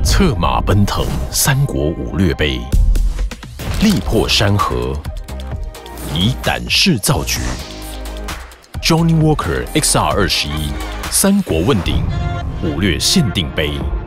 策马奔腾三国武略杯，力破山河，以胆识造局。Johnny Walker XR21三国问鼎武略限定杯。